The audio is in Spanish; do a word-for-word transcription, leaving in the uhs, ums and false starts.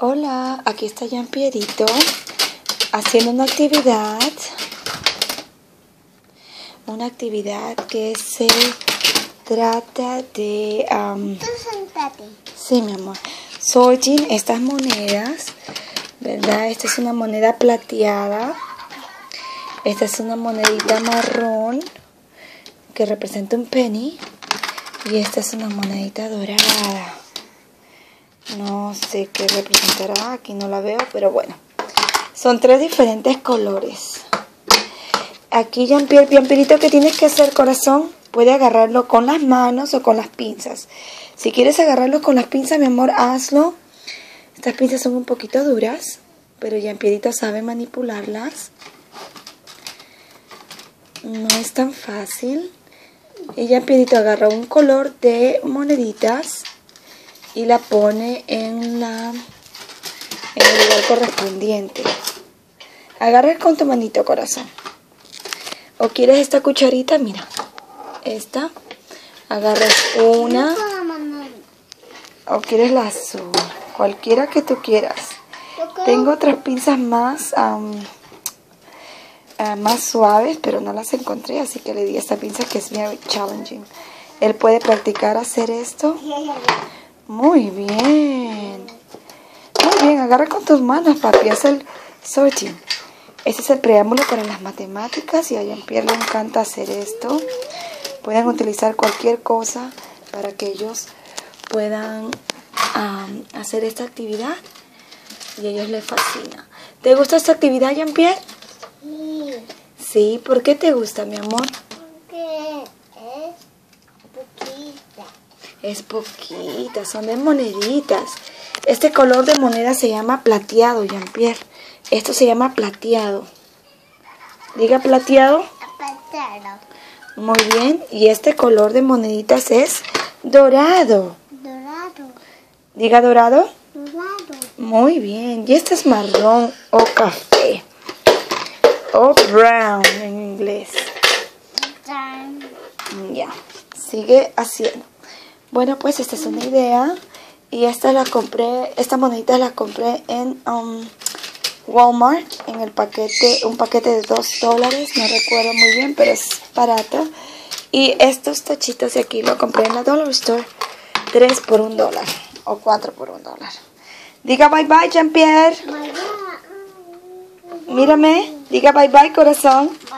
Hola, aquí está Jean-Pierrito haciendo una actividad, una actividad que se trata de, um, sí, mi amor, sorting estas monedas, ¿verdad? Esta es una moneda plateada, esta es una monedita marrón que representa un penny y esta es una monedita dorada. No sé qué representará, aquí no la veo, pero bueno. Son tres diferentes colores. Aquí Jean-Pierre, Jean-Pierrito, ¿qué tienes que hacer, corazón? Puede agarrarlo con las manos o con las pinzas. Si quieres agarrarlo con las pinzas, mi amor, hazlo. Estas pinzas son un poquito duras, pero Jean-Pierrito sabe manipularlas. No es tan fácil. Y Jean-Pierrito agarra un color de moneditas y la pone en la en el lugar correspondiente. Agarra con tu manito, corazón. O quieres esta cucharita, mira. Esta. Agarras una. O quieres la azul. Cualquiera que tú quieras. Tengo otras pinzas más um, uh, más suaves, pero no las encontré, así que le di esta pinza que es muy challenging. Él puede practicar hacer esto. Muy bien. Muy bien, agarra con tus manos, papi. Haz el sorting. Este es el preámbulo para las matemáticas y a Jean-Pierre le encanta hacer esto. Pueden utilizar cualquier cosa para que ellos puedan um, hacer esta actividad y a ellos les fascina. ¿Te gusta esta actividad, Jean-Pierre? Sí. Sí, ¿por qué te gusta, mi amor? Porque es poquita. Es poquita, son de moneditas. Este color de moneda se llama plateado, Jean-Pierre. Esto se llama plateado. Diga plateado. Plateado. Muy bien. Y este color de moneditas es dorado. Dorado. Diga dorado. Dorado. Muy bien. Y este es marrón o café. O brown en inglés. Ya. Sigue haciendo. Bueno, pues esta es una idea. Y esta la compré, esta monedita la compré en um, Walmart, en el paquete, un paquete de dos dólares, no recuerdo muy bien, pero es barato. Y estos tachitos de aquí lo compré en la Dollar Store, tres por un dólar, o cuatro por un dólar. Diga bye bye, Jean-Pierre. Mírame, diga bye bye, corazón.